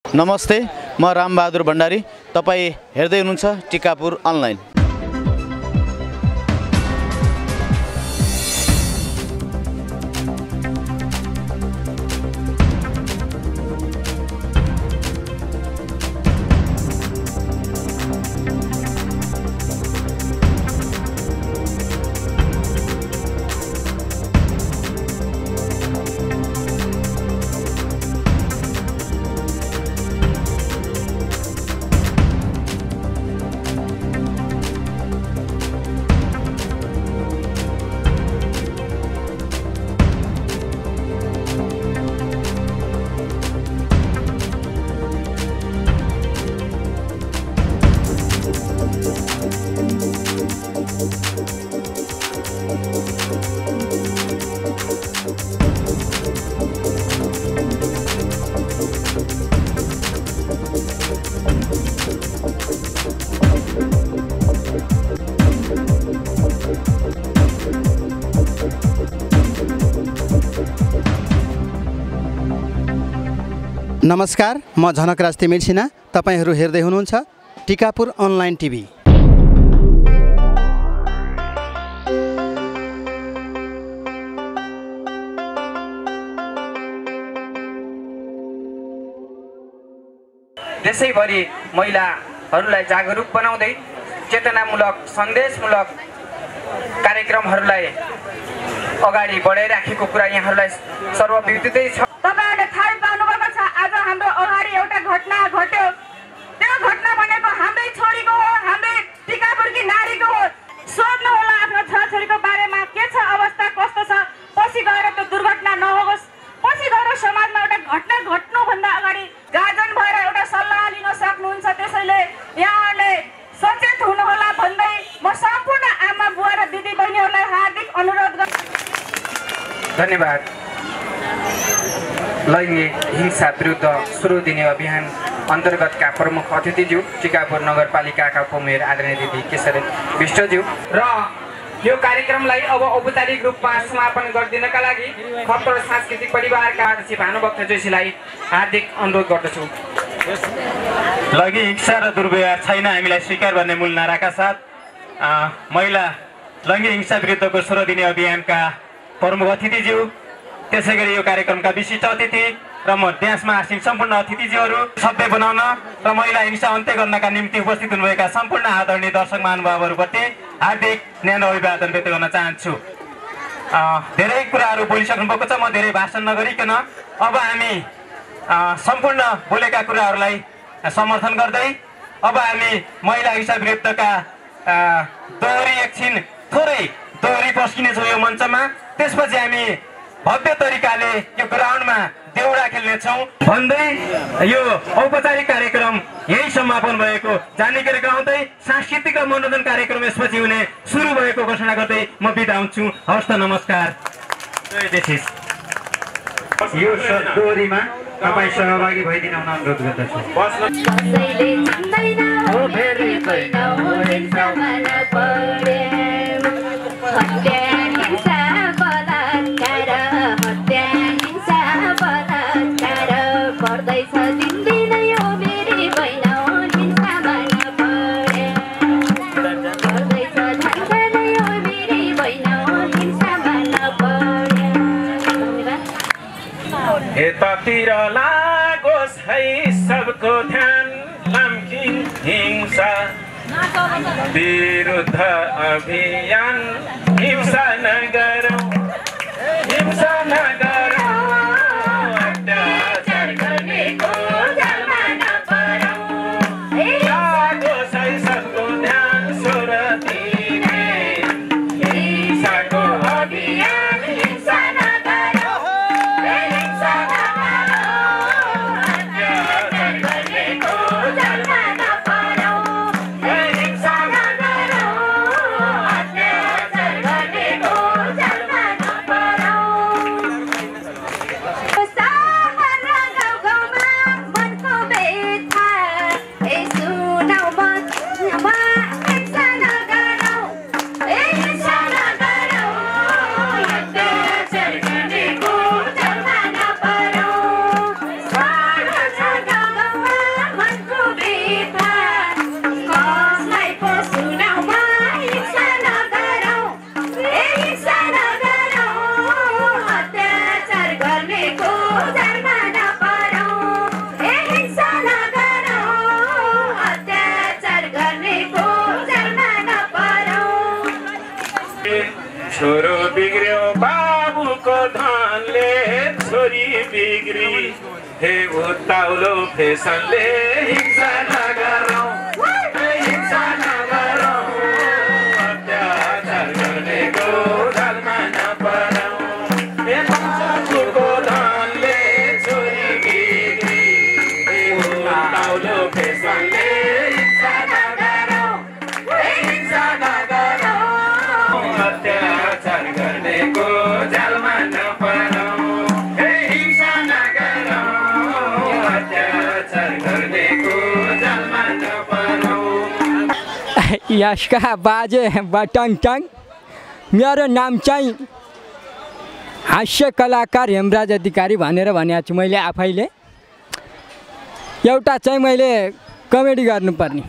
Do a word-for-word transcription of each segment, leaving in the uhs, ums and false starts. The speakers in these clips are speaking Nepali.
नमस्ते, म रामबहादुर भण्डारी। तपाईँ हेर्दै हुनुहुन्छ टिकापुर अनलाइन। नमस्कार, म झनकराज तिमिल सिन्हा। तपाईहरू हेर्दै हुनुहुन्छ टिकापुर अनलाइन टिभी। देशैभरि महिलाहरूलाई जागरुक बनाउँदै चेतनामूलक सन्देशमूलक कार्यक्रमहरूलाई अगाडि बढाइराखेको कुरा यहाँहरूलाई सर्वविदितै छ। तपाईहरुले थाहा पाउनुभएको छ, आज हाम्रो अगाडि एउटा घटना घट्यो। त्यो घटना भनेको हाम्रै छोरीको हो, हाम्रै टिकापुरकी नारीको हो। सोध्नु होला आफ्नो छोराछोरीको बारेमा के छ अवस्था, कस्तो छ। पछि गएर त्यो दुर्घटना नहोस्, पछि गएर समाजमा एउटा घटना घट्नुभन्दा अगाडि गार्जन भएर एउटा सल्लाह लिन सक्नुहुन्छ। त्यसैले यहाँहरूले सचेत हुनुहोला भन्दै म सम्पूर्ण आमा बुवा र दिदी बहिनीहरूलाई हार्दिक अनुरोध गर्छु। धन्यवाद। लैङ्गिक हिंसा विरुद्ध सुरु दिने अभियान अन्तर्गतका प्रमुख अतिथिज्यू टिकापुर नगरपालिकाका उपमेयर आदरणीय दिदी केशरी विष्टज्यू र यो कार्यक्रमलाई अब औपचारिक रूपमा समापन गरिदिनका लागि खप्तर सांस्कृतिक परिवारका अध्यक्ष भानुभक्त जोशीलाई हार्दिक अनुरोध गर्दछु। लैङ्गिक हिंसा र दुर्व्यवहार छैन हामीलाई स्वीकार भन्ने मूल नाराका साथ महिला लैङ्गिक हिंसा विरुद्धको स्वर दिने अभियानका प्रमुख अतिथिज्यू, त्यसै गरी यो कार्यक्रमका विशिष्ट अतिथि र म ड्यान्समा आसीन सम्पूर्ण अतिथिज्यूहरू, सभ्य बनाउन र महिला हिंसा अन्त्य गर्नका निम्ति उपस्थित हुनुभएका सम्पूर्ण आदरणीय दर्शक महानुभावहरूप्रति हार्दिक न्यानो अभिवादन व्यक्त गर्न चाहन्छु। धेरै कुराहरू बोलिसक्नु भएको छ, म धेरै भाषण नगरिकन अब हामी सम्पूर्ण बोलेका कुराहरूलाई समर्थन गर्दै अब हामी महिला हिंसा विरुद्धका दोहोरी एकछिन थोरै दोहोरी पस्किनेछौँ यो मञ्चमा। त्यसपछि हामी भव्य तरिकाले यो ग्राउन्डमा देउडा खेल्नेछौँ भन्दै यो औपचारिक कार्यक्रम यही समापन भएको जानकारी गराउँदै सांस्कृतिक र मनोरञ्जन कार्यक्रम यसपछि हुने सुरु भएको घोषणा गर्दै म बिदा हुन्छु। हवस् त, नमस्कार। जय देशिस। यो दोहोरीमा तपाईँ सहभागी भइदिन अनुरोध गर्दछु। यतातिर लागोस् है सबको ध्यान, लैङ्गिक हिंसा विरुद्ध अभियान। हिंसा नगरौँ, हिंसा नगरौँ, अत्याचार गर्नेको जालमा नपरौँ। लागोस् है सबको ध्यान, स्वर दिने हिंसाको अभियान। हिंसा नगरौँ, हिंसा नगरौँ, अत्याचार गर्नेको जालमा नपरौँ। हिंसा नगरौँ, अत्याचार गर्नेको जालमा नपरौँ। छोरो बिग्रियो बाबुको धनले छोरी बिग्री हे उत्ताउलो फेसनले हिंसा नगरौँ हिंसा नगरौँ अत्याचार गर्नेको जालमा नपरौँ हे बाबुको धनले छोरी बिग्री हे उत्ताउलो फेसनले हिंसा नगरौँ हिंसा नगरौँ अत्याचार गर्नेको जालमा नपरौँ हे हिंसा नगरौँ अत्याचार गर्नेको जालमा नपरौँ। यसका बाजे बटन टङ मेरो नाम चाहिँ हास्य कलाकार हेमराज अधिकारी भनेर भनेको छु मैले आफैले। एउटा चाहिँ मैले कमेडी गर्नुपर्ने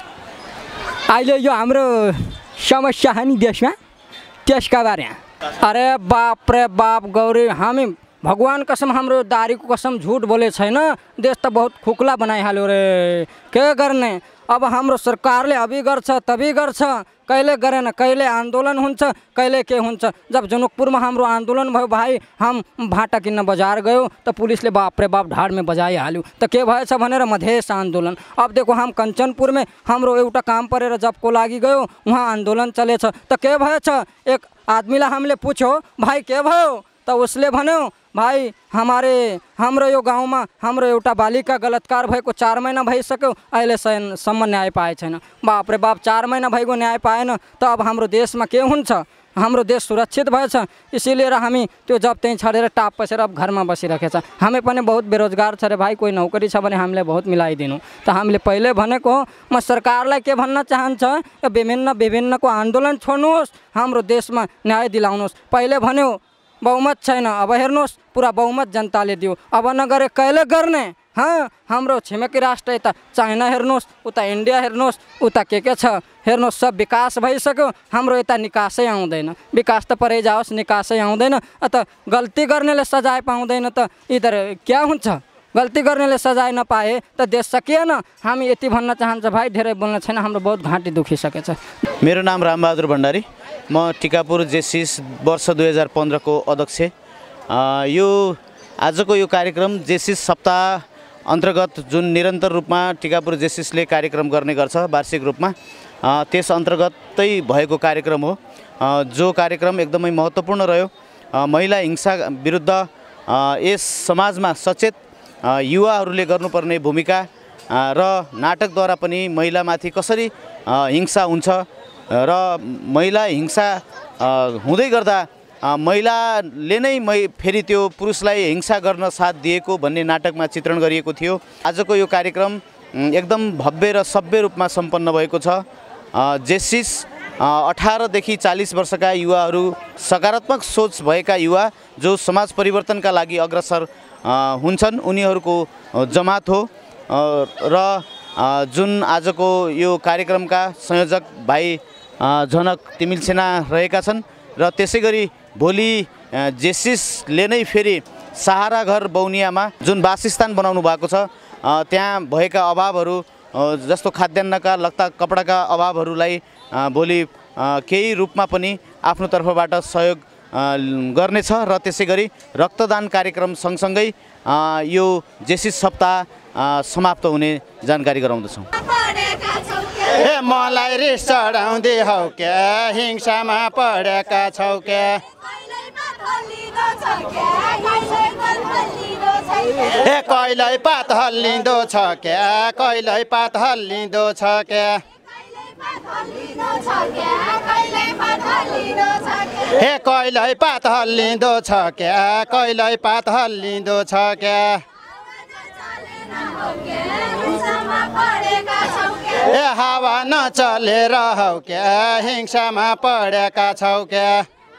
अहिले यो हाम्रो समस्या छ नि देशमा त्यसका बारे अरे बाप रे बाप गौरी हामी भगवान कसम हाम्रो दारीको कसम झुट बोले छैन देश त बहुत खुक्ला बनाइहाल्यो रे के गर्ने अब हाम्रो सरकारले अभी गर्छ तभी गर्छ कहिले गरेन कहिले आन्दोलन हुन्छ कहिले के हुन्छ। जब जनकपुरमा हाम्रो आन्दोलन भयो भाइ हम भाटा किन्न बजार गयो त पुलिसले बाप रे बाप ढाड में बजाइहाल्यो त के भएछ भनेर मधेस आन्दोलन। अब देखो हम कंचनपुर में हाम्रो एउटा काम परेर जबको लागि गयो वहाँ आन्दोलन चलेछ त के भएछ एक आदमीलाई हामीले पुछ्यो भाइ के भयो त उसले भन्यो भाइ हमारे हाम्रो यो गाउँमा हाम्रो एउटा बालिका बलात्कार भएको चार महिना भइसक्यो अहिलेसम्म न्याय पाए छैन। बाप रे बाप चार महिना भएको न्याय पाएन त अब हाम्रो देशमा के हुन्छ हाम्रो देश सुरक्षित भएछ इसीलिए हामी त्यो जब त्यहीँ छडेर टाप पसेर अब घरमा बसिरहेको छ। हामी पनि बहुत बेरोजगार छ रे भाइ कोही नौकरी छ भने हामीले बहुत मिलाइदिनु त हामीले पहिले भनेको म सरकारलाई के भन्न चाहन्छ विभिन्न विभिन्नको आन्दोलन छोड्नुहोस् हाम्रो देशमा न्याय दिलाउनुहोस्। पहिले भन्यो बहुमत छैन अब हेर्नुहोस् पुरा बहुमत जनताले दियो अब नगरे कहिले गर्ने हाँ हाम्रो छिमेकी राष्ट्र यता चाइना हेर्नुहोस् उता इन्डिया हेर्नुहोस् उता के के छ हेर्नुहोस् सब विकास भइसक्यो हाम्रो यता निकासै आउँदैन विकास त परै जाओस् निकासै आउँदैन अत गल्ती गर्नेले सजाय पाउँदैन त इधर क्या हुन्छ गल्ती गर्नेले सजाय नपाए त देश सकिएन। हामी यति भन्न चाहन्छ भाइ धेरै बोल्न छैन हाम्रो बहुत घाँटी दुखिसकेछ। मेरो नाम रामबहादुर भण्डारी म टिकापुर जेसिस वर्ष दुई हजार पन्ध्रको अध्यक्ष। यो आजको यो कार्यक्रम जेसिस सप्ताह अन्तर्गत जुन निरन्तर रूपमा टिकापुर जेसिसले कार्यक्रम गर्ने गर्छ वार्षिक रूपमा त्यस अन्तर्गतै भएको कार्यक्रम हो जो कार्यक्रम एकदमै महत्त्वपूर्ण रह्यो। महिला हिंसा विरुद्ध यस समाजमा सचेत युवाहरूले गर्नुपर्ने भूमिका र नाटकद्वारा पनि महिलामाथि कसरी हिंसा हुन्छ र महिला हिंसा हुँदै गर्दा महिलाले नै मै फेरि त्यो पुरुषलाई हिंसा गर्न साथ दिएको भन्ने नाटकमा चित्रण गरिएको थियो। आजको यो कार्यक्रम एकदम भव्य र सभ्य रूपमा सम्पन्न भएको छ। जेसिस अठारदेखि चालीस वर्षका युवाहरू सकारात्मक सोच भएका युवा जो समाज परिवर्तनका लागि अग्रसर हुन्छन् उनीहरूको जमात हो र जुन आजको यो कार्यक्रमका संयोजक भाइ जनक तिमिल सेना रहेका छन् र त्यसै गरी भोलि जेसिसले नै फेरि सहारा घर बौनियामा जुन वासस्थान बनाउनु भएको छ त्यहाँ भएका अभावहरू जस्तो खाद्यान्नका लत्ता कपडाका अभावहरूलाई भोलि केही रूपमा पनि आफ्नो तर्फबाट सहयोग गर्नेछ र त्यसै गरी रक्तदान कार्यक्रम सँगसँगै यो जेसिस सप्ताह समाप्त हुने जानकारी गराउँदछौँ। ए मलाई रिस चढाउँदै हौ क्या हिंसामा पढेका छौ क्या ए कहिल्यै पात हल्लिँदो छ क्या कहिल्यै पात हल्लिँदो छ क्या ए कहिल्यै पात हल्लिँदो छ क्या कहिल्यै पात हल्लिँदो छ क्या ए हावा नचलेर हौ क्या हिंसामा पढेका छौ क्या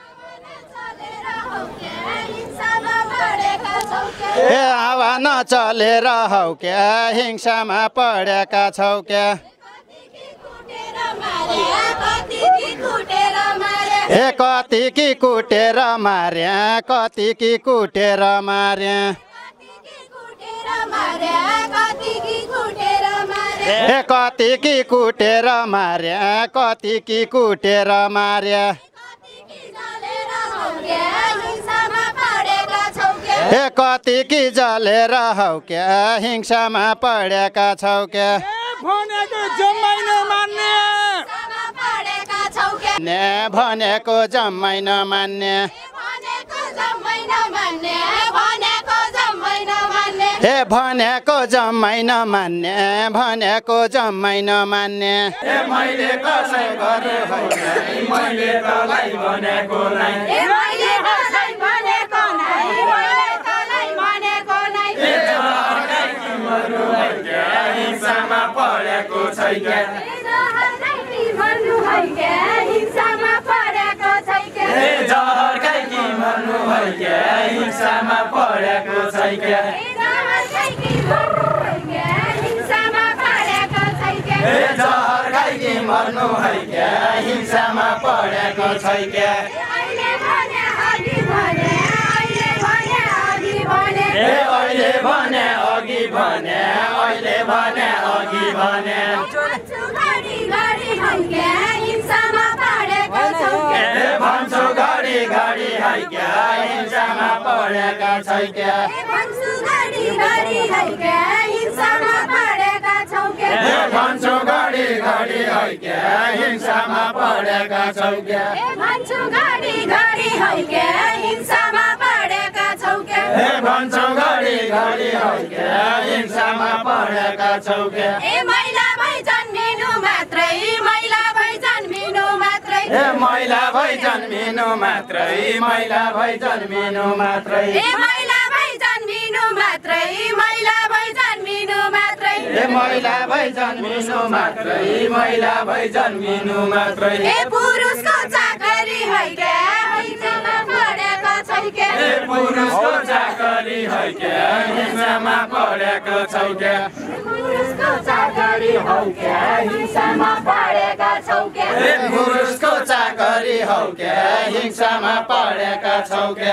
ए हावा नचलेर हौ क्या हिंसामा पढेका छौ क्या ए कति कि कुटेर मार्या कति कि कुटेर मार्या ए कति कि कुटेर मार्या कति कि कुटेर मार्या के हिंसामा परेका छौ के ए कति कि जलेर हौ के हिंसामा परेका छौ के भनेको जम्मै नमान्ने परेका छौ के ने भनेको जम्मै नमान्ने भनेको जम्मै नमान्ने भनेको जम्मै नमान्ने ए भनेको जम्मै नमान्ने भनेको जम्मै नमान्ने ए मैले कसै गर्नु होइन मैले तलाई भनेको नै ए मैले कसै भनेको नै मैले तलाई भनेको नै ए जहरकै तिम्रो है के हिंसामा परेको छै के ए जहरकै तिम्रो है के हिंसामा परेको छै के ए जहरकै कि मर्नु है के हिंसामा परेको छै के ए जहरकै तिम्रो है के हिंसामा परेको छै के ए जहरकै कि मर्नु है के हिंसामा परेको छै के अहिले भने अघि भने अहिले भने अघि भने ए अहिले भने अघि भने अहिले भने अघि भने भन्छु घडी घडी है के हिंसामा परेको छौ के ए भन्छु घडी घडी है के हिंसामा परेका छै के ए भन्छु घडी घडी है के हिंसामा परेका छौ के ए भन्छु घडी घडी है के हिंसामा परेका छौ के ए भन्छु घडी घडी है के हिंसामा परेका छौ के ए भन्छु घडी घडी है के हिंसामा परेका छौ के ए महिला भई जन्मिनु मात्रै महिला भई जन्मिनु मात्रै ए महिला भई जन्मिनु मात्रै महिला भई जन्मिनु मात्रै ए महिला भई जन्मिनु मात्रै महिला भई जन्मिनु मात्रै ए महिला भई जन्मिनु मात्रै महिला भई जन्मिनु मात्रै ए पुरुषको चाकरी है के हिंसामा परेको छै के ए पुरुषको चाकरी है के हिंसामा परेको छौ के पुरुषको चाकरी है के हिंसामा परेका छौ के ए पुरुषको चाकरी हौ के हिंसामा परेका छौ के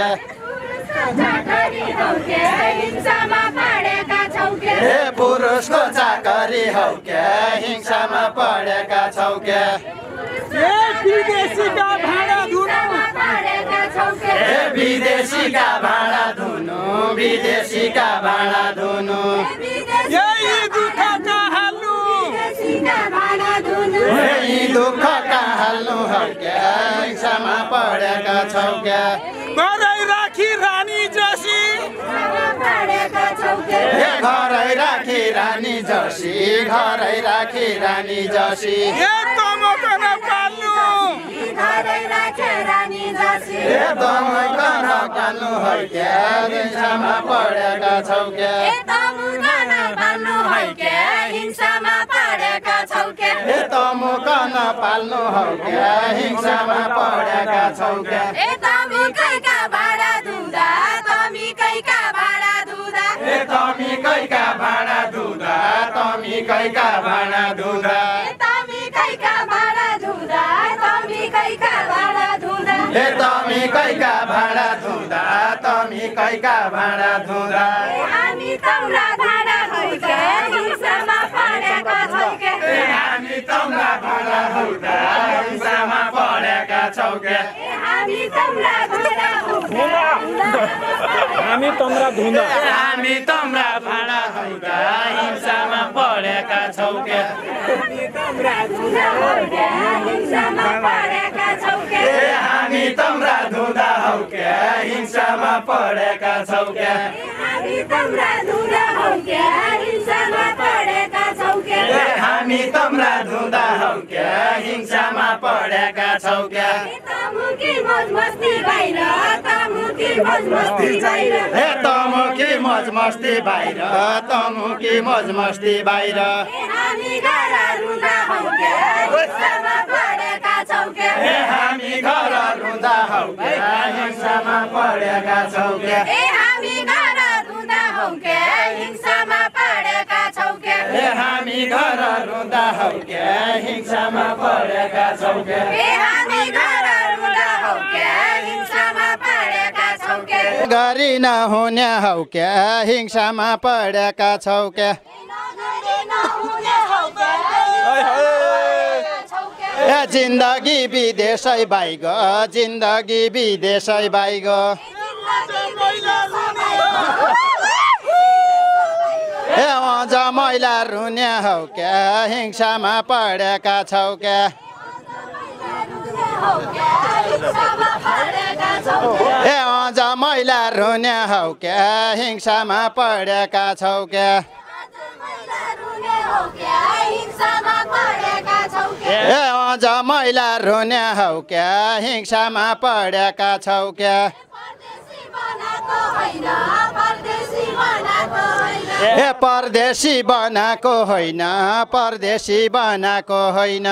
चाकरी है के हिंसामा परेका छौ के ए पुरुषको चाकरी हौ के हिंसामा परेका छौ के ए विदेशीका भाडा धुनु परेका छौ के ए विदेशीका भाडा धुनु विदेशीका भाडा धुनु यही दुःख नहाल्नु विदेशीका भाडा धुनु यही दुःख कहाल्नु हौ के हिंसामा परेका छौ के घरै राखी रानी जसी परेका छौ के ए घरै राखी रानी जसी घरै राखी रानी जसी ए तमकन पाल्नु घरै राखे रानी जसी ए दमकन पाल्नु है के हिंसामा परेका छौ के ए तमुकन पाल्नु है के हिंसामा परेका छौ के ए तमुकन पाल्नु हौ के हिंसामा परेका छौ के ए तमी कैका भाडा धुँदा तमी कैका भाडा धुँदा ए तमी कैका भाडा धुँदा तमी कैका भाडा धुँदा ए तमी कैका भाडा धुँदा तमी कैका भाडा धुँदा ए तमी कैका भाडा धुँदा तमी कैका भाडा धुँदा ए हामी तम्रा भाडा है के हिंसामा परेका छौ के ए हामी तम्रा भाडा धुँदा हिंसामा परेका छौ के ए हामी तम्रा भाडा हामी तम्रा धुँदा हामी तम्रा भाडा धुँदा हिंसामा परेका छौ के तम्रा धुँदा है के हिंसामा परेका छौ के ए हामी तम्रा धुँदा हौ के हिंसामा परेका छौ के हामी तम्रा धुँदा हौ के हिंसामा परेका छौ के ए हामी तम्रा धुँदा हौ के हिंसामा परेका छौ के तमुकी मौज मस्ती बाहिर तमुकी मौज मस्ती बाहिर ए तमुकी मौज मस्ती बाहिर तमुकी मौज मस्ती बाहिर ए हामी घर रुँदा हौ के हिंसामा परेका छौ के ए हामी घर रुँदा हौ के हिंसामा परेका छौ के ए हामी घर रुँदा हौ के हिंसामा परेका छौ के ए हामी घर रुँदा हौ के हिंसामा परेका छौ के ए हामी घर रुँदा हौ के हिंसामा परेका छौ के गरी नहुने हौ के हिंसामा परेका छौ के नगरी नहुने हौ के हिंसामा परेका छौ के ए जिन्दगी विदेशै बाइग जिन्दगी विदेशै बाइग ए अझ मैला रुने हौ क्या हिंसामा पढेका छौ क्या ए अझ मैला रुने हौ क्या हिंसामा पढेका छौ क्या ए अझ मैला रुने हौ क्या हिंसामा पढेका छौ क्या ए परदेशी बनाएको होइन परदेशी बनाएको होइन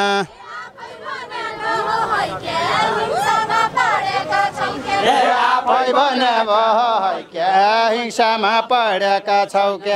ए आफै बनाएको है क्या हिंसामा पढेका छौ क्या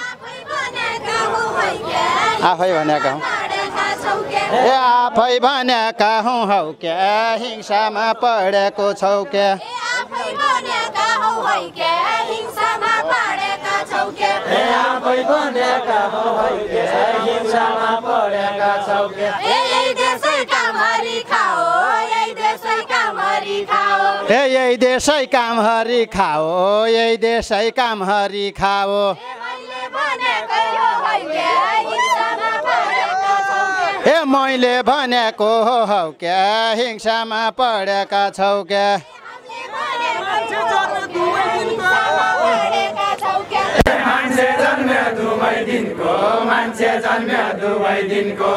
आफै भनेका हौ ए आफै भनेका हौ हौ क्या हिंसामा पढेको छौ क्या ए आफै भनेका हौ है क्या हिंसामा पढेका छौ क्या ए आफै भनेका हौ है क्या हिंसामा पढेका छौ क्या ए यही देशै कामहरी खाओ यही देशै कामहरी खाओ ए यही देशै कामहरी खाओ यही देशै कामहरी खाओ ए मैले भनेको हौ क्या हिंसामा पढेका छौ क्या मान्छे जन्म्यो दुवै दिनको मान्छे जन्म्यो दुवै दिनको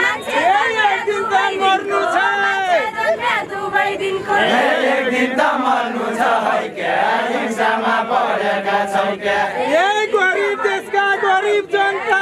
एक दिन त मर्नु छ है क्या हिंसामा पढेका छौ क्या गरिब देशका गरिब जनता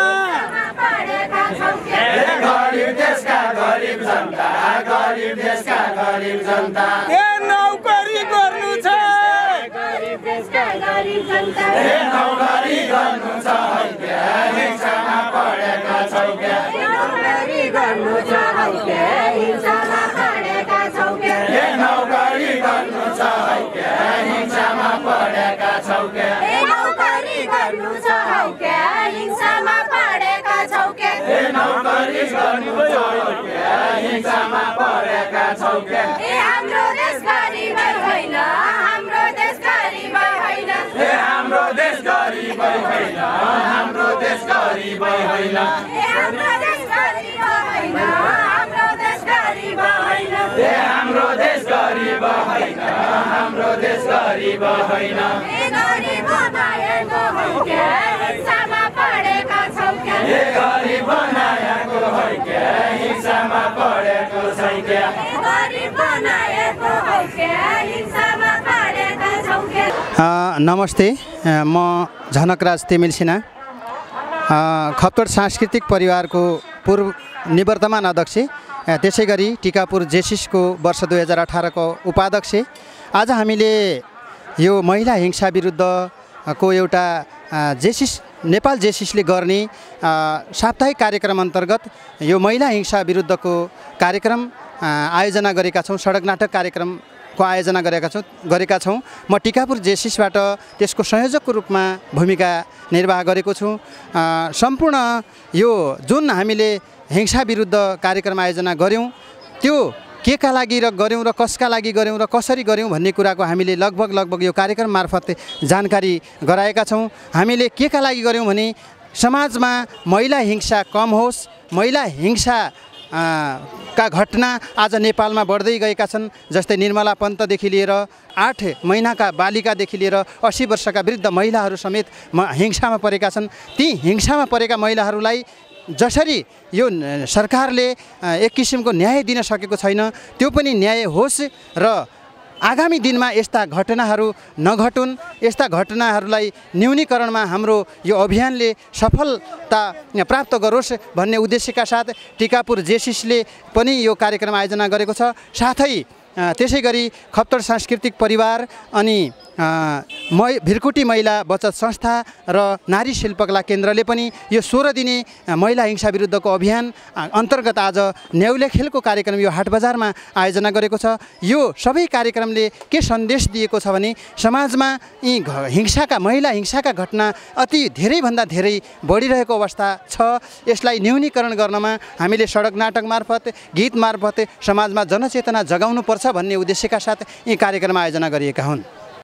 गरिब देशका गरिब जनता गरिब देशका गरिब जनता ए नौकरी गर्नु छ गरिब देशका गरिब जनता ए नौकरी गर्नु छ है क्या हिंसामा पढेका छौ क्या नौकरी गर्नु छ है क्या हिंसामा पढेका छौ क्या ए नौकरी गर्नु छ है क्या हिंसामा पढेका छौ क्या ए नौकरी गर्नु छ है क्या हिंसामा पढेका छौ क्या ए नौकरी गर्नु छ है क्या हिंसामा पढेका छौ क्या ए हाम्रो देश गरिब होइन हाम्रो देश गरिब होइन ए हाम्रो देश गरिब होइन हाम्रो देश गरिब होइन ए हाम्रो देश गरिब होइन हाम्रो देश गरिब होइन ए हाम्रो देश गरिब होइन हाम्रो देश गरिब होइन ए गरिब बनाएको है क्या हिंसामा पढेका छौ क्या ए गरिब बनाएको है क्या हिंसामा पढेको छै क्या ए गरिब बनाएको है क्या हिंसामा पढेका छौ क्या नमस्ते म झनकराज तिमिल सिन्हा खप्तड सांस्कृतिक परिवारको पूर्व निवर्तमान अध्यक्ष त्यसै गरी टिकापुर जेसिसको वर्ष दुई हजार अठारको उपाध्यक्ष आज हामीले यो महिला हिंसा विरुद्धको एउटा जेसिस नेपाल जेसिसले गर्ने साप्ताहिक कार्यक्रम अन्तर्गत यो महिला हिंसा विरुद्धको कार्यक्रम आयोजना गरेका छौँ सडक नाटक कार्यक्रमको आयोजना गरेका छौँ गरेका छौँ म टिकापुर जेसिसबाट त्यसको संयोजकको रूपमा भूमिका निर्वाह गरेको छु सम्पूर्ण यो जुन हामीले हिंसा विरुद्ध कार्यक्रम आयोजना गऱ्यौँ त्यो के का लागि र गऱ्यौँ र कसका लागि गऱ्यौँ र कसरी गऱ्यौँ भन्ने कुराको हामीले लगभग लगभग यो कार्यक्रम मार्फत जानकारी गराएका छौँ हामीले के का लागि गऱ्यौँ भने समाजमा महिला हिंसा कम होस् महिला हिंसा का घटना आज नेपालमा बढ्दै गएका छन् जस्तै निर्मला पन्तदेखि लिएर आठ महिनाका बालिकादेखि लिएर अस्सी वर्षका वृद्ध महिलाहरू समेत हिंसामा परेका छन् ती हिंसामा परेका महिलाहरूलाई जसरी यो सरकारले एक किसिमको न्याय दिन सकेको छैन त्यो पनि न्याय होस् र आगामी दिनमा यस्ता घटनाहरू नघटुन् यस्ता घटनाहरूलाई न्यूनीकरणमा हाम्रो यो अभियानले सफलता प्राप्त गरोस् भन्ने उद्देश्यका साथ टिकापुर जेसिसले पनि यो कार्यक्रम आयोजना गरेको छ साथै त्यसै गरी खप्तड सांस्कृतिक परिवार अनि मै भिरकुटी महिला बचत संस्था र नारी शिल्पकला केन्द्रले पनि यो सोह्र दिने महिला हिंसा विरुद्धको अभियान अन्तर्गत आज न्याउले खेलको कार्यक्रम यो हाटबजारमा आयोजना गरेको छ। यो सबै कार्यक्रमले के सन्देश दिएको छ भने समाजमा यी हिंसाका महिला हिंसाका घटना अति धेरैभन्दा धेरै बढिरहेको अवस्था छ। यसलाई न्यूनीकरण गर्नमा हामीले सडक नाटक मार्फत गीत मार्फत समाजमा जनचेतना जगाउनुपर्छ भन्ने उद्देश्यका साथ यी कार्यक्रम आयोजना गरिएका हुन्।